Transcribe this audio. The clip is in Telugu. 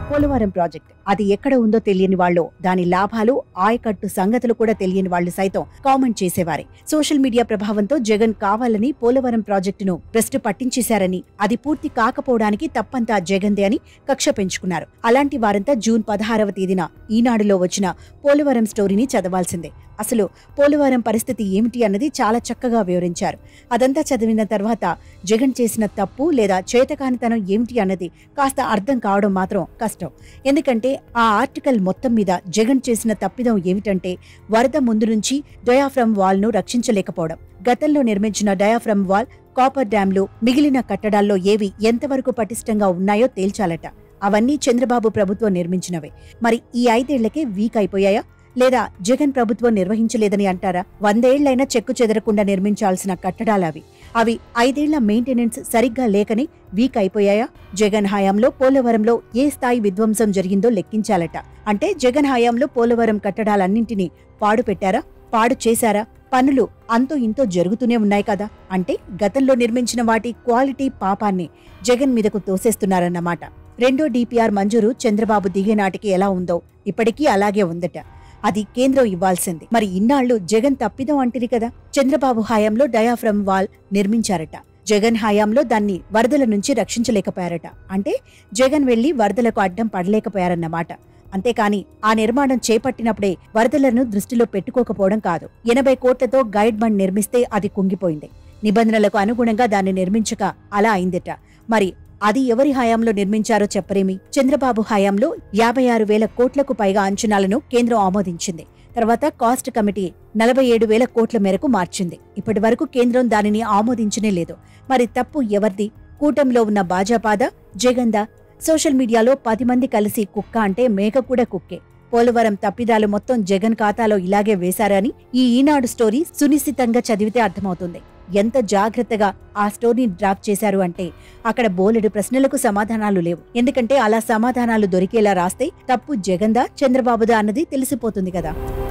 పోలవరం ప్రాజెక్ట్. అది ఎక్కడ ఉందో తెలియని వాళ్ళు, దాని లాభాలు, ఆయకట్టు సంగతులు కూడా తెలియని వాళ్ళు సైతం కామెంట్ చేసేవారే. సోషల్ మీడియా ప్రభావంతో జగన్ కావాలని పోలవరం ప్రాజెక్టును భ్రష్టు పట్టించేశారని, అది పూర్తి కాకపోవడానికి తప్పంతా జగన్దే అని కక్ష పెంచుకున్నారు. అలాంటి వారంతా జూన్ 16వ తేదీన ఈనాడులో వచ్చిన పోలవరం స్టోరీని చదవాల్సిందే. అసలు పోలవరం పరిస్థితి ఏమిటి అన్నది చాలా చక్కగా వివరించారు. అదంతా చదివిన తర్వాత జగన్ చేసిన తప్పు లేదా చేతకానితనం ఏమిటి అన్నది కాస్త అర్థం కావడం మాత్రం కష్టం. ఎందుకంటే ఆ ఆర్టికల్ మొత్తం మీద జగన్ చేసిన తప్పిదం ఏమిటంటే వరద ముందు నుంచి డయాఫ్రమ్ వాల్ ను రక్షించలేకపోవడం. గతంలో నిర్మించిన డయాఫ్రమ్ వాల్, కాపర్ డ్యాంలు, మిగిలిన కట్టడాల్లో ఏవి ఎంతవరకు పటిష్టంగా ఉన్నాయో తేల్చాలట. అవన్నీ చంద్రబాబు ప్రభుత్వం నిర్మించినవే. మరి ఈ 5 ఏళ్లకే వీక్ అయిపోయాయా, లేదా జగన్ ప్రభుత్వం నిర్వహించలేదని అంటారా? 100 ఏళ్లైనా చెక్కు చెదరకుండా నిర్మించాల్సిన కట్టడాలవి. అవి 5 ఏళ్ల మెయింటెనెన్స్ సరిగ్గా లేకని వీక్ అయిపోయాయా? జగన్ హయాంలో పోలవరంలో ఏ స్థాయి విధ్వంసం జరిగిందో లెక్కించాలట. అంటే జగన్ హయాంలో పోలవరం కట్టడాలన్నింటినీ పాడు పెట్టారా, పాడు చేశారా? పనులు అంతో ఇంతో జరుగుతూనే ఉన్నాయి కదా. అంటే గతంలో నిర్మించిన వాటి క్వాలిటీ పాపాన్ని జగన్ మీదకు తోసేస్తున్నారన్నమాట. రెండో డిపిఆర్ మంజూరు చంద్రబాబు దిగే నాటికి ఎలా ఉందో ఇప్పటికీ అలాగే ఉందట. అది కేంద్రం ఇవ్వాల్సింది. మరి ఇన్నాళ్లు జగన్ తప్పిదం అంటిరి కదా. చంద్రబాబు హయాంలో డయాఫ్రమ్ వాల్ నిర్మించారట. జగన్ హయాంలో దాన్ని వరదల నుంచి రక్షించలేకపోయారట. అంటే జగన్ వెళ్లి వరదలకు అడ్డం పడలేకపోయారన్నమాట. అంతేకాని ఆ నిర్మాణం చేపట్టినప్పుడే వరదలను దృష్టిలో పెట్టుకోకపోవడం కాదు. 80 కోట్లతో గైడ్ బండ్ నిర్మిస్తే అది కుంగిపోయింది. నిబంధనలకు అనుగుణంగా దాన్ని నిర్మించక అలా అయిందట. మరి అది ఎవరి హయాంలో నిర్మించారో చెప్పరేమి? చంద్రబాబు హయాంలో 56,000 కోట్లకు పైగా అంచనాలను కేంద్రం ఆమోదించింది. తర్వాత కాస్ట్ కమిటీ 47,000 కోట్ల మేరకు మార్చింది. ఇప్పటి వరకు కేంద్రం దానిని ఆమోదించనే లేదు. మరి తప్పు ఎవరిది? కూటమిలో ఉన్న భాజపాదా, జగన్దా? సోషల్ మీడియాలో 10 మంది కలిసి కుక్క అంటే మేక కూడా కుక్కే. పోలవరం తప్పిదాలు మొత్తం జగన్ ఖాతాలో ఇలాగే వేశారని ఈ ఈనాడు స్టోరీ సునిశ్చితంగా చదివితే అర్థమవుతుంది. ఎంత జాగ్రత్తగా ఆ స్టోరీని డ్రాఫ్ట్ చేశారు అంటే అక్కడ బోలెడు ప్రశ్నలకు సమాధానాలు లేవు. ఎందుకంటే అలా సమాధానాలు దొరికేలా రాస్తే తప్పు జగన్దా, చంద్రబాబుదా అన్నది తెలిసిపోతుంది కదా.